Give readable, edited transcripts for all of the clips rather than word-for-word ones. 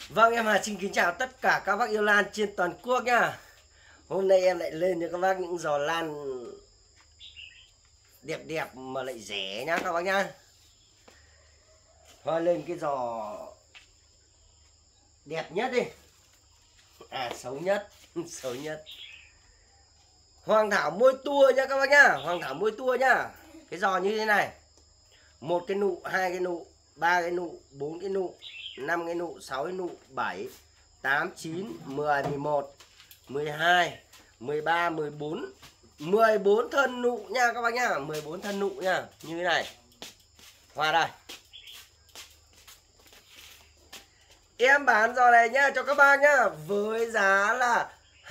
Vâng, em Hà xin kính chào tất cả các bác yêu lan trên toàn quốc nha. Hôm nay em lại lên cho các bác những giò lan đẹp đẹp mà lại rẻ nhá các bác nhá. Thôi lên cái giò đẹp nhất đi. Xấu nhất, xấu nhất. Hoàng thảo môi tua nhá các bác nhá, hoàng thảo môi tua nhá. Cái giò như thế này. 1 cái nụ, 2 cái nụ, 3 cái nụ, 4 cái nụ, 5 cái nụ, 6 cái nụ, 7, 8, 9, 10, 11, 12, 13, 14, 14 thân nụ nha các bác nhá, 14 thân nụ nha, như thế này. Hoa đây. Em bán giò này nhá cho các bác nhá, với giá là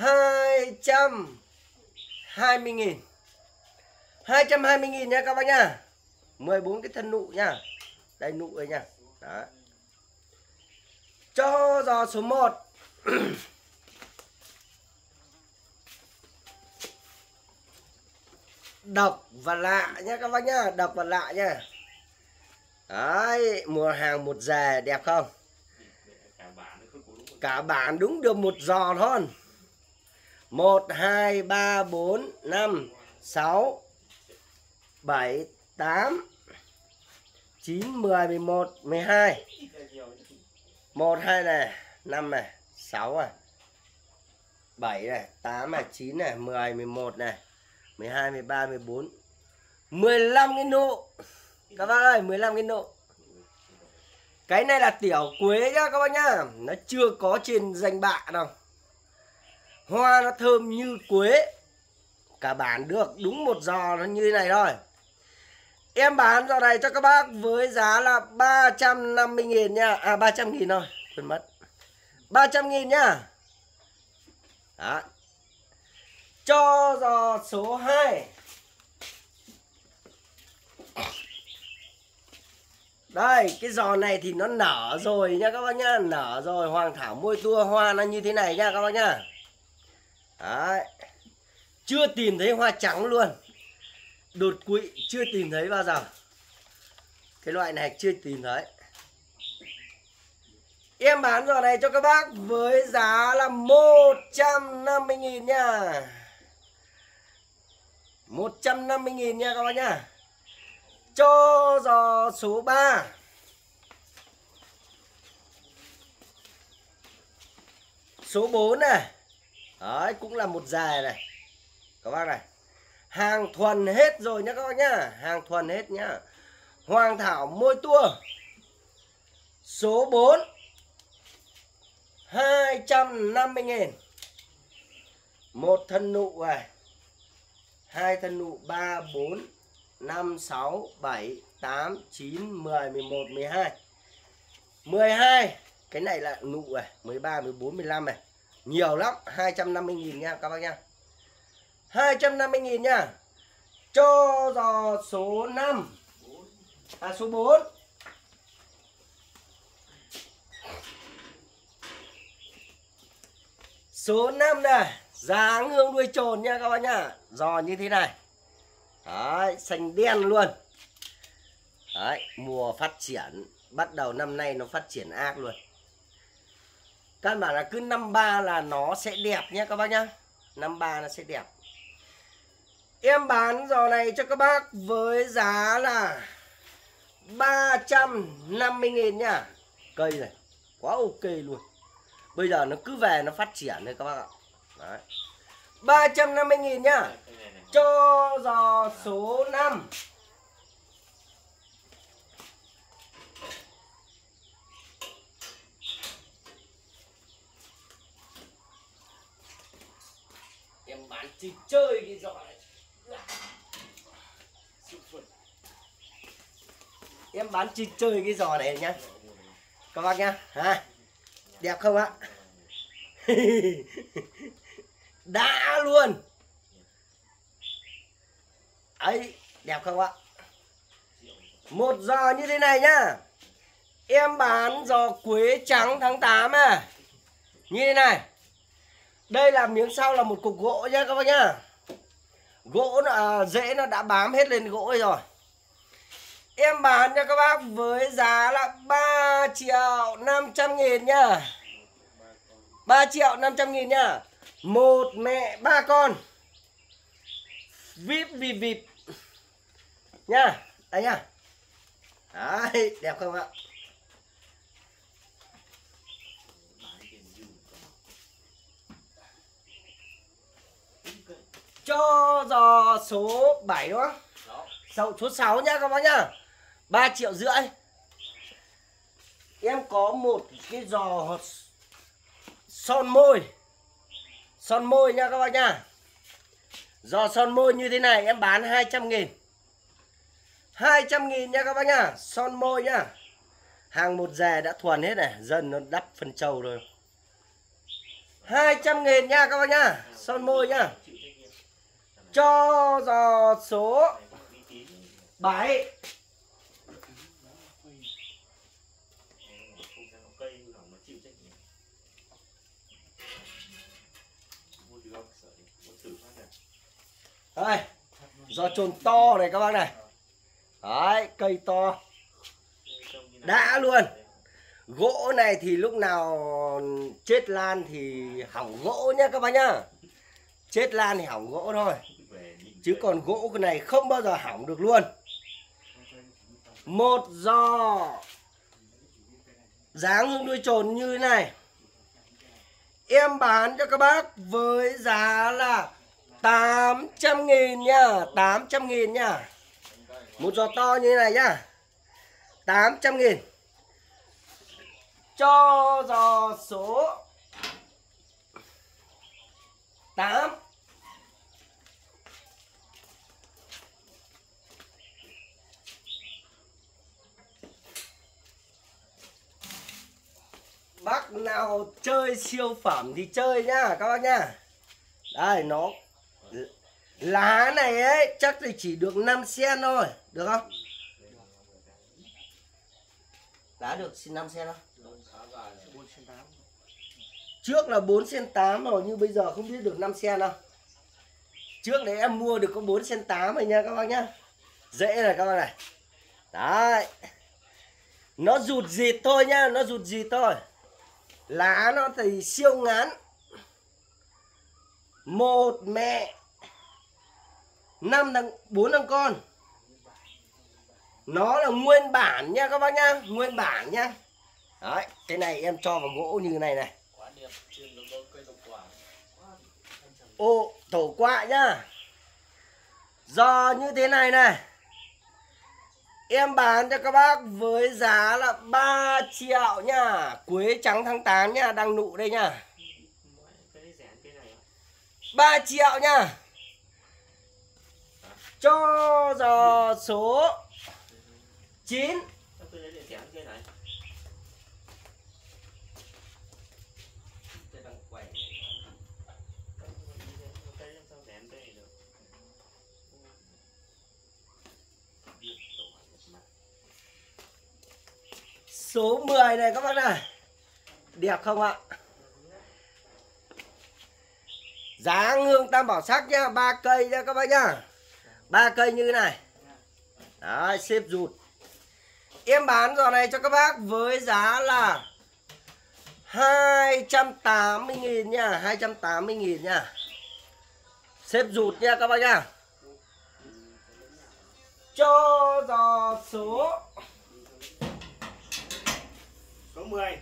220.000. 220.000 nha các bác nhá. 14 cái thân nụ nha. Đây nụ đây nha. Đó. Cho giò số 1. Độc và lạ nhá các bác nhá, độc và lạ nha. Đấy, mùa hàng một giè đẹp không? Cả bản đúng được một giò thôi. 1, 2, 3, 4, 5, 6, 7, 8, 9, 10, 11, 12. 1, 2 này, 5 này, 6 này, 7 này, 8 này, 9 này, 10, 11 này, 12, 13, 14, 15 cái nụ. Các bác ơi, 15 cái nụ. Cái này là tiểu quế nhá các bác nhá. Nó chưa có trên danh bạ đâu. Hoa nó thơm như quế. Cả bản được đúng một giò nó như thế này thôi. Em bán giò này cho các bác với giá là 350.000 nha. 300.000 thôi, quên mất. 300.000 nhá. Đó. Cho giò số 2. Đây, cái giò này thì nó nở rồi nha các bác nhá, nở rồi, hoàng thảo môi tua, hoa nó như thế này nha các bác nhá. Đấy. Chưa tìm thấy hoa trắng luôn. Đột quỵ chưa tìm thấy bao giờ. Cái loại này chưa tìm thấy. Em bán giò này cho các bác với giá là 150.000 nha. 150.000 nha các bác nhá. Cho giò số 3. Số 4 này. Đấy, cũng là một giè này. Các bác này. Hàng thuần hết rồi nhá các bác nhá. Hàng thuần hết nhá. Hoàng thảo môi tua. Số 4. 250.000. Một thân nụ này. 2 thân nụ, 3, 4, 5, 6, 7, 8, 9, 10, 11, 12. 12. Cái này là nụ này. 13, 14, 15 này. Nhiều lắm. 250.000 nha các bác nha. 250.000 nha. Cho giò số 5. Số 4. Số 5 này. Dáng hương đuôi trồn nha các bác nha. Giò như thế này. Đấy, xanh đen luôn. Đấy, mùa phát triển. Bắt đầu năm nay nó phát triển ác luôn. Căn bản là cứ năm 3 là nó sẽ đẹp nhé các bác nhá. Năm 3 nó sẽ đẹp. Em bán giò này cho các bác với giá là 350.000 nha. Cây này quá ok luôn. Bây giờ nó cứ về nó phát triển thôi các bác ạ. Đấy. 350.000 nhá. Cho giò số 5. Em bán chỉ chơi cái giò này. Em bán chỉ chơi cái giò này nhá. Các bác nhá. Đẹp không ạ? Đã luôn. Ấy, đẹp không ạ? Một giò như thế này nhá. Em bán giò quế trắng tháng 8 à. Như thế này. Đây là miếng sau là một cục gỗ nhá các bác nhá. Gỗ rễ nó đã bám hết lên gỗ rồi. Em bán cho các bác với giá là 3.500.000 nhá. 3.500.000 nha. Một mẹ ba con. Vip vì vip nha. Đây nha. Đấy, đẹp không ạ? Cho giò số 7 đúng không? Số 6 nhá các bác nhá. 3,5 triệu. Em có một cái giò son môi. Son môi nha các bác nha. Giò son môi như thế này em bán 200.000. 200.000 nha các bác nha. Son môi nhá. Hàng một dè đã thuần hết này. Dân nó đắp phân trâu rồi. 200.000 nha các bác nha. Son môi nhá. Cho giò số 7. Đây, giò trồn to này các bác này. Đấy, cây to đã luôn. Gỗ này thì lúc nào chết lan thì hỏng gỗ nhá các bác nhá. Chết lan thì hỏng gỗ thôi. Chứ còn gỗ cái này không bao giờ hỏng được luôn. Một giò dáng hương đuôi trồn như thế này em bán cho các bác với giá là 800.000 nha. 800.000 nha. Một giò to như thế này nhá. 800.000. Cho giò số 8. Bác nào chơi siêu phẩm thì chơi nhá các bác nhá. Đây nó lá này ấy chắc thì chỉ được 5 sen thôi. Được không? Lá được 5 sen không? Trước là 4 sen 8 rồi nhưng bây giờ không biết được 5 sen đâu. Trước đấy em mua được có 4 sen 8 rồi nha các bác nhá. Dễ này các bác này. Đấy. Nó rụt rịt thôi nhá, nó rụt rịt thôi. Lá nó thì siêu ngắn. Một mẹ 4 thằng con. Nó là nguyên bản nha các bác nhá. Nguyên bản nhá. Đấy, cái này em cho vào gỗ như này này. Ô, tổ quạ nhá. Giò như thế này này em bán cho các bác với giá là 3 triệu nha. Quế trắng tháng 8 nha, đang nụ đây nha. 3 triệu nha. Cho giò số 9. Số 10 này các bác này. Đẹp không ạ? Dáng hương tam bảo sắc nhá, 3 cây nha các bác nhá. 3 cây như thế này. Đấy, xếp rụt. Em bán giò này cho các bác với giá là 280.000 nha, 280.000 nha. Xếp rụt nha các bác nhá. Cho giò số 10.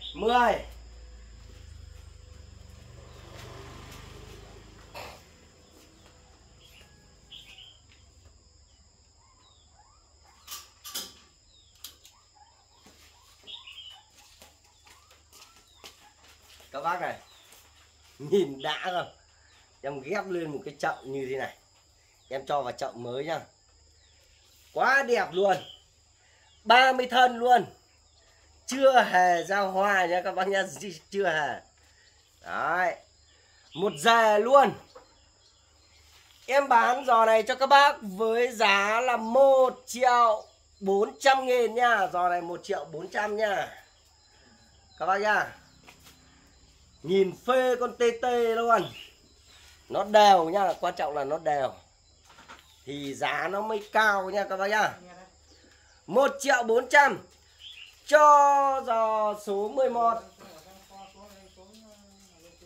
Các bác này, nhìn đã không? Em ghép lên một cái chậu như thế này. Em cho vào chậu mới nhá. Quá đẹp luôn. 30 thân luôn. Chưa hề ra hoa nha các bác nhá. Chưa hề. Đấy. Một dề luôn. Em bán giò này cho các bác với giá là 1.400.000 nha. Giò này 1.400.000 nha. Các bác nhá. Nhìn phê con tê tê luôn. Nó đều nha, quan trọng là nó đều. Thì giá nó mới cao nha các bác nhá. 1.400.000. Cho giò số 11.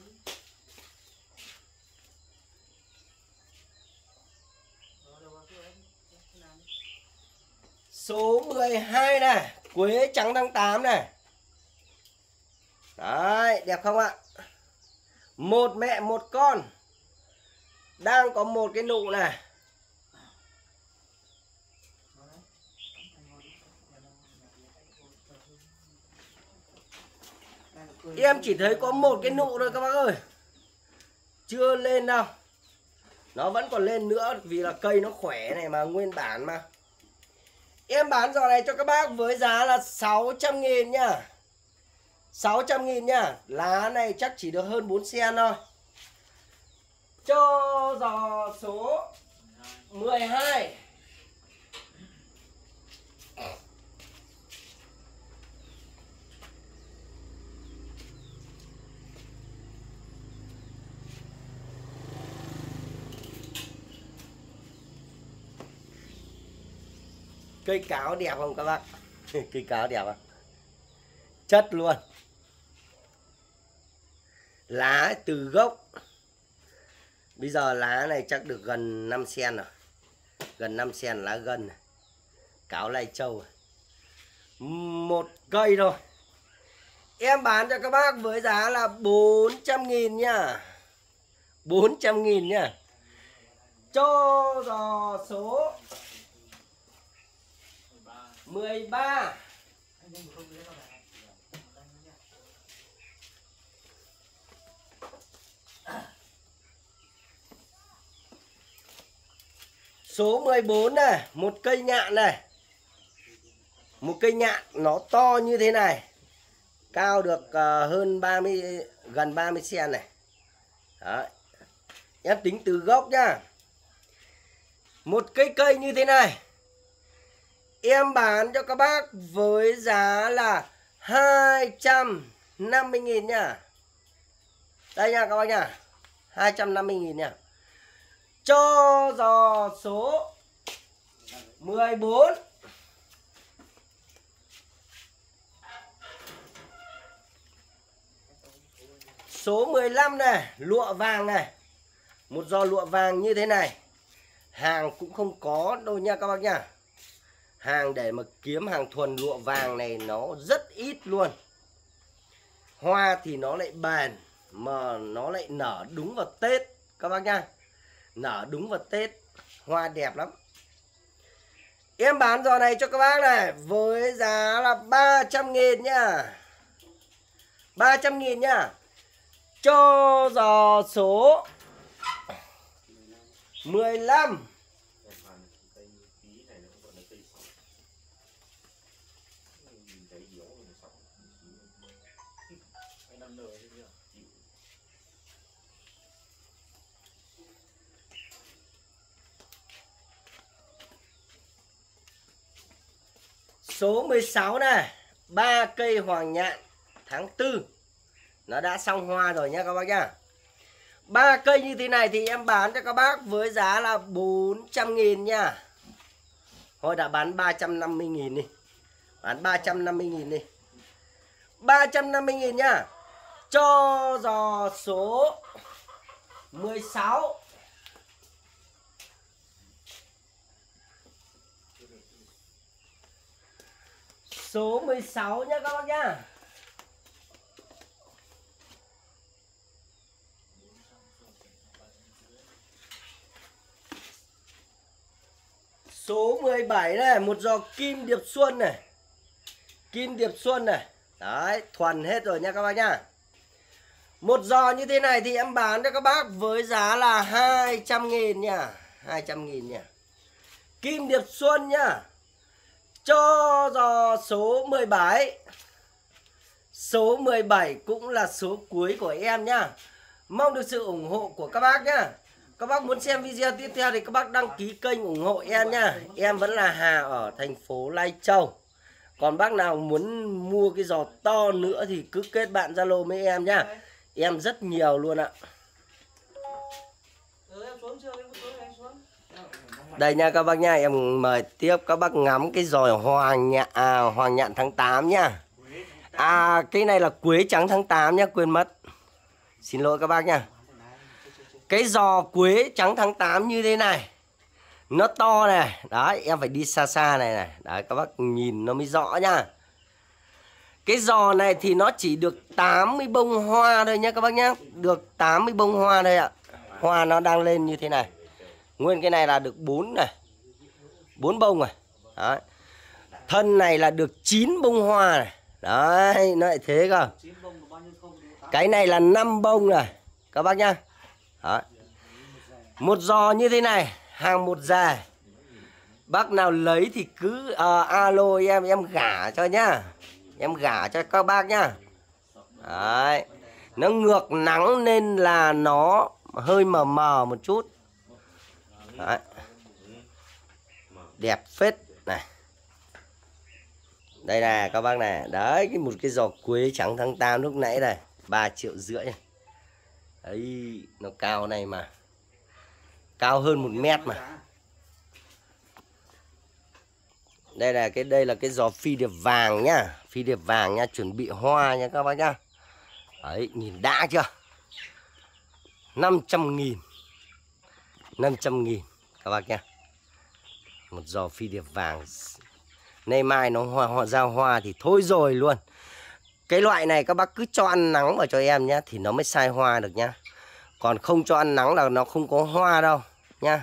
Số 12 này, quế trắng tháng 8 này. Đấy, đẹp không ạ? Một mẹ một con. Đang có một cái nụ này. Em chỉ thấy có một cái nụ thôi các bác ơi. Chưa lên đâu. Nó vẫn còn lên nữa vì là cây nó khỏe này mà, nguyên bản mà. Em bán giò này cho các bác với giá là 600.000 nhá. 600.000 nhá. Lá này chắc chỉ được hơn 4 cm thôi. Cho giò số 12. Cây cáo đẹp không các bác? Cây cáo đẹp không? Chất luôn. Lá từ gốc. Bây giờ lá này chắc được gần 5 cm rồi. Gần 5 cm lá gân này. Cáo Lai Châu. Một cây thôi. Em bán cho các bác với giá là 400.000 nhá. 400.000 nhá. Cho giò số 13. Số 14 này, một cây nhạn này. Một cây nhạn nó to như thế này. Cao được hơn 30, gần 30 cm này. Đấy. Em tính từ gốc nhá. Một cây như thế này. Em bán cho các bác với giá là 250.000 nhá. Đây nha các bác nha. 250.000 nha. Cho giò số 14. Số 15 này, lụa vàng này. Một giò lụa vàng như thế này. Hàng cũng không có đâu nha các bác nha. Hàng để mà kiếm hàng thuần lụa vàng này nó rất ít luôn. Hoa thì nó lại bền, mà nó lại nở đúng vào Tết các bác nha. Nở đúng vào Tết. Hoa đẹp lắm. Em bán giò này cho các bác này với giá là 300.000 nhá. 300.000 nhá. Cho giò số 15. Số 16 này, 3 cây hoàng nhạn tháng 4. Nó đã xong hoa rồi nha các bác nhá. 3 cây như thế này thì em bán cho các bác với giá là 400.000 nha. Thôi đã bán 350.000 đi. Bán 350.000 đi. 350.000 nhá. Cho giò số 16. Số 16 nhá các bác nhá. Số 17 này, một giò kim điệp xuân này. Kim điệp xuân này. Đấy, thuần hết rồi nha các bác nhá. Một giò như thế này thì em bán cho các bác với giá là 200.000 nha. 200.000 nha. Kim điệp xuân nhá. Cho giò số 17. Số 17 cũng là số cuối của em nhá. Mong được sự ủng hộ của các bác nhá. Các bác muốn xem video tiếp theo thì các bác đăng ký kênh ủng hộ em nhá. Em vẫn là Hà ở thành phố Lai Châu. Còn bác nào muốn mua cái giò to nữa thì cứ kết bạn Zalo với em nhá. Em rất nhiều luôn ạ. Đây nha các bác nha, em mời tiếp các bác ngắm cái giò hoàng nhạn tháng 8 nhá. Cái này là quế trắng tháng 8 nhá, quên mất. Xin lỗi các bác nha. Cái giò quế trắng tháng 8 như thế này Nó to này. Đấy, em phải đi xa xa này này. Đấy, các bác nhìn nó mới rõ nhá. Cái giò này thì nó chỉ được 80 bông hoa thôi nhá các bác nhá. Được 80 bông hoa thôi ạ. Hoa nó đang lên như thế này. Nguyên cái này là được 4 này. 4 bông này. Đấy. Thân này là được 9 bông hoa này. Đấy, nó lại thế cơ. Cái này là 5 bông này các bác nhá. Đấy. Một giò như thế này, hàng một già. Bác nào lấy thì cứ alo em gả cho nhá. Em gả cho các bác nhá. Đấy. Nó ngược nắng nên là nó hơi mờ mờ một chút. Đấy. Đẹp phết này. Đây này các bác này. Đấy, một cái giò quế trắng tháng 8 lúc nãy này 3,5 triệu này. Đấy, nó cao này mà. Cao hơn 1 mét mà. Đây là cái giò phi điệp vàng nhá. Phi điệp vàng nhá, chuẩn bị hoa nha các bác nhá. Đấy, nhìn đã chưa? 500.000. 500.000 các bác nhá. Một giò phi điệp vàng. Nay mai nó ra hoa thì thôi rồi luôn. Cái loại này các bác cứ cho ăn nắng vào cho em nhá thì nó mới sai hoa được nhá. Còn không cho ăn nắng là nó không có hoa đâu nhá.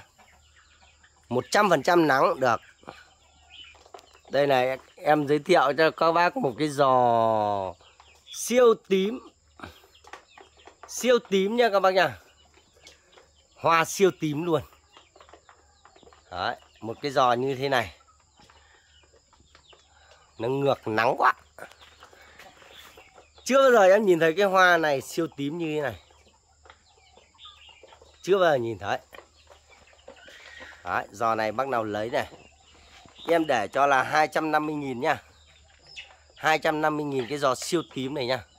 100% nắng được. Đây này, em giới thiệu cho các bác một cái giò siêu tím. Siêu tím nha các bác nha. Hoa siêu tím luôn. Đấy, một cái giò như thế này. Nó ngược nắng quá. Chưa bao giờ em nhìn thấy cái hoa này siêu tím như thế này. Chưa bao giờ nhìn thấy. Đấy, giò này bác nào lấy này. Em để cho là 250.000 nha. 250.000 cái giò siêu tím này nha.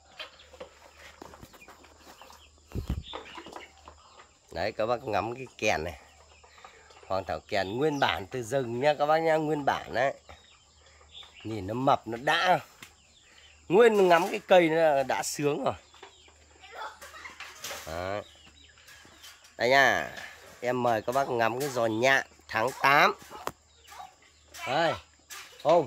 Đấy, các bác ngắm cái kèn này. Hoàng thảo kèn nguyên bản từ rừng nha các bác nha. Nguyên bản đấy. Nhìn nó mập nó đã. Nguyên ngắm cái cây nó đã sướng rồi. Đấy. Đây nha. Em mời các bác ngắm cái giò nhạn tháng 8. Đây. Không.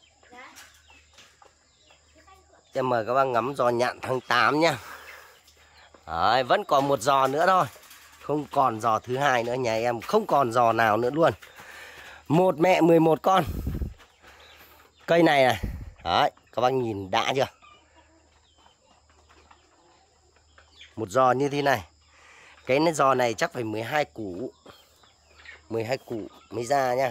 Em mời các bác ngắm giò nhạn tháng 8 nha. Đấy, vẫn còn một giò nữa thôi. Không còn giò thứ hai nữa, nhà em không còn giò nào nữa luôn. Một mẹ 11 con. Cây này này. Đấy, các bác nhìn đã chưa? Một giò như thế này. Cái giò này chắc phải 12 củ. 12 củ mới ra nha.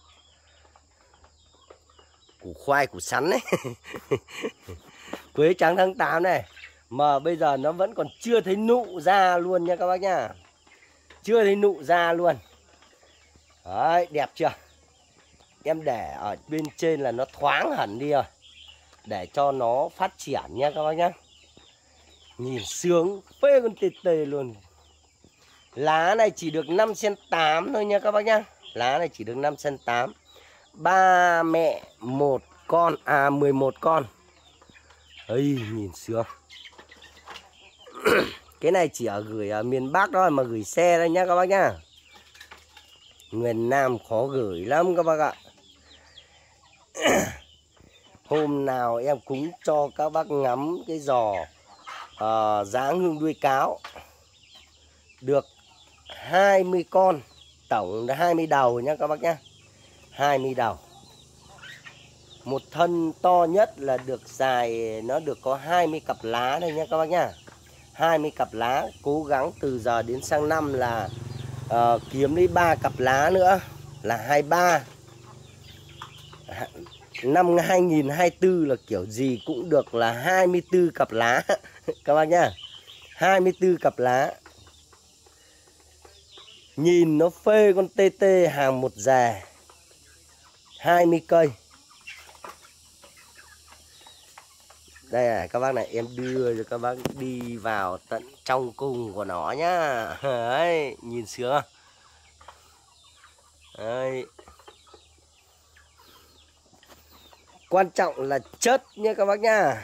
Củ khoai, củ sắn đấy. Quế trắng tháng 8 này. Mà bây giờ nó vẫn còn chưa thấy nụ ra luôn nha các bác nha. Chưa thấy nụ ra luôn. Đấy, đẹp chưa? Em để ở bên trên là nó thoáng hẳn đi rồi. Để cho nó phát triển nha các bác nhá. Nhìn sướng phê con tê tê luôn. Lá này chỉ được 5cm thôi nha các bác nhá. Lá này chỉ được 5cm. 3 mẹ 1 con. 11 con. Ây, nhìn sướng. Cái này chỉ gửi ở miền Bắc thôi mà gửi xe đây nhá các bác nhá. Miền Nam khó gửi lắm các bác ạ. Hôm nào em cúng cho các bác ngắm cái giò dáng hương đuôi cáo. Được 20 con. Tổng là 20 đầu nhá các bác nhá. 20 đầu. Một thân to nhất là được dài, nó được có 20 cặp lá thôi nhá các bác nhá. 20 cặp lá. Cố gắng từ giờ đến sang năm là kiếm lấy 3 cặp lá nữa là 23. Năm 2024 là kiểu gì cũng được là 24 cặp lá. Các bác nhá. 24 cặp lá. Nhìn nó phê con tê tê hàng một già. 20 cây. Đây này các bác này, em đưa cho các bác đi vào tận trong cung của nó nhá. Đấy, nhìn sướng không? Đấy. Quan trọng là chất nha các bác nhá.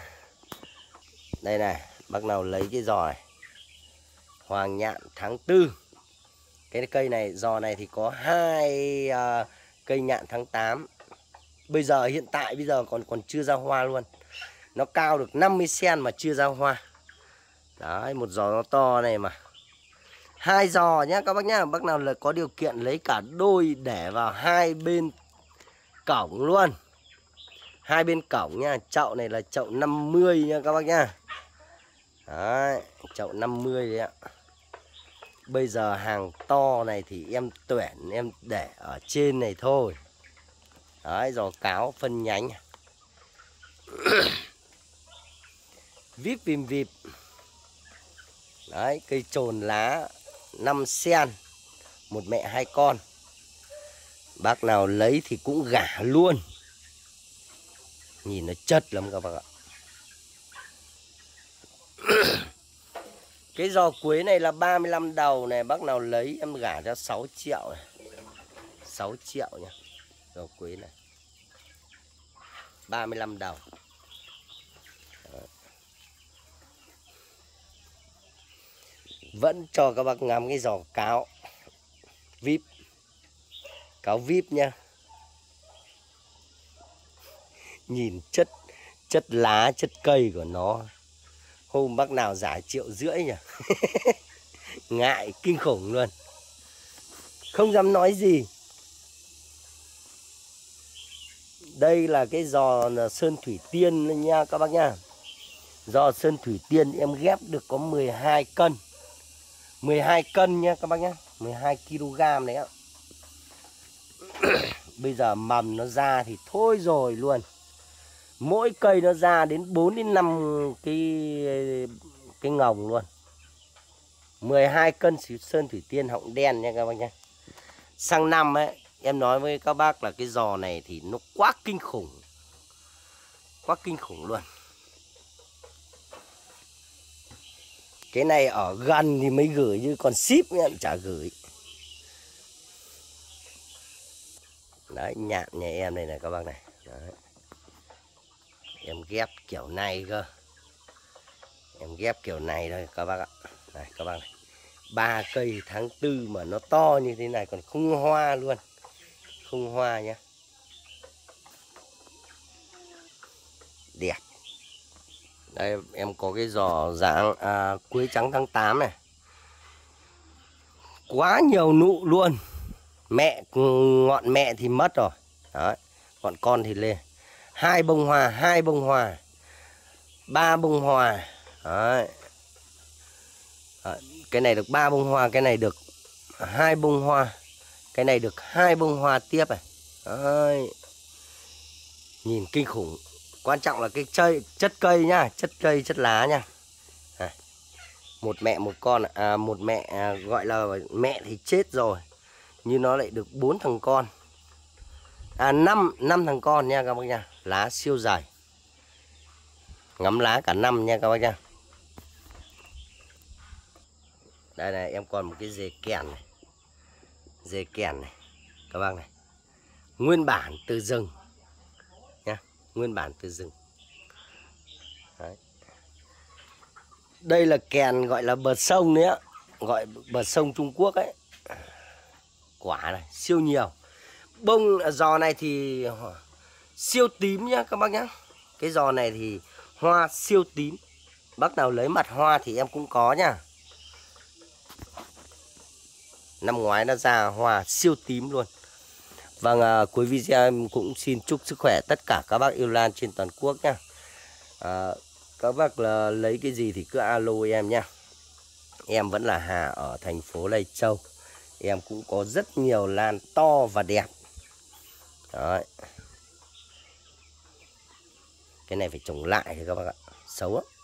Đây này, bác nào lấy cái giò này. Hoàng nhạn tháng 4. Cái cây này, giò này thì có 2 cây nhạn tháng 8. Bây giờ hiện tại bây giờ còn chưa ra hoa luôn. Nó cao được 50 cm mà chưa ra hoa. Đấy, một giò nó to này mà. 2 giò nhá các bác nhá. Bác nào là có điều kiện lấy cả đôi để vào hai bên cổng luôn. Hai bên cổng nha. Chậu này là chậu 50 nha các bác nhá. Đấy, chậu 50 đấy ạ. Bây giờ hàng to này thì em tuyển em để ở trên này thôi. Đấy, giò cáo phân nhánh. Vip vìm vịp. Đấy, cây trồn lá 5 sen, một mẹ 2 con. Bác nào lấy thì cũng gả luôn. Nhìn nó chất lắm các bác ạ. Cái giò quế này là 35 đầu này. Bác nào lấy em gả cho 6 triệu này. 6 triệu nha. Giò quế này 35 đầu. Vẫn cho các bác ngắm cái giò cáo vip. Cáo vip nha. Nhìn chất lá, chất cây của nó. Hôm bác nào giải 1,5 triệu nhỉ. Ngại kinh khủng luôn. Không dám nói gì. Đây là cái giò Sơn Thủy Tiên nha các bác nha. Giò Sơn Thủy Tiên em ghép được có 12 cân. 12 cân nha các bác nhá. 12 kg đấy ạ. Bây giờ mầm nó ra thì thôi rồi luôn. Mỗi cây nó ra đến 4 đến 5 cái ngồng luôn. 12 cân Sơn Thủy Tiên họng đen nha các bác nhá. Sang năm ấy, em nói với các bác là cái giò này thì nó quá kinh khủng. Quá kinh khủng luôn. Cái này ở gần thì mới gửi chứ còn ship em chả gửi. Đấy, nhạn nhà em đây này các bác này. Đấy. Em ghép kiểu này cơ. Em ghép kiểu này thôi các bác ạ. Này các bác này. 3 cây tháng 4 mà nó to như thế này còn không hoa luôn. Không hoa nhá. Đẹp. Đây em có cái giò dạng quế trắng tháng 8 này. Quá nhiều nụ luôn. Mẹ, ngọn mẹ thì mất rồi. Đấy, ngọn con thì lên. 2 bông hoa, 2 bông hoa, 3 bông hoa. Đấy. Đấy, cái này được 3 bông hoa, cái này được 2 bông hoa. Cái này được 2 bông hoa tiếp này. Đấy. Nhìn kinh khủng. Quan trọng là cái chất cây nhá, chất cây, chất lá nhá. Này. Một mẹ một con, một mẹ gọi là mẹ thì chết rồi. Nhưng nó lại được 4 thằng con. 5 thằng con nha các bác nha. Lá siêu dày. Ngắm lá cả năm nha các bác nha. Đây này em còn một cái dề kèn này. Dề kèn này các bác này. Nguyên bản từ rừng nha. Nguyên bản từ rừng. Đấy. Đây là kèn gọi là bờ sông đấy á. Gọi bờ sông Trung Quốc ấy. Quả này siêu nhiều. Bông giò này thì siêu tím nhá các bác nhá. Cái giò này thì hoa siêu tím. Bác nào lấy mặt hoa thì em cũng có nhá. Năm ngoái nó ra hoa siêu tím luôn. Vâng, cuối video em cũng xin chúc sức khỏe tất cả các bác yêu lan trên toàn quốc nhá. Các bác là lấy cái gì thì cứ alo em nhá. Em vẫn là Hà ở thành phố Lai Châu. Em cũng có rất nhiều lan to và đẹp. Đấy. Cái này phải trồng lại thì các bác ạ. Xấu á.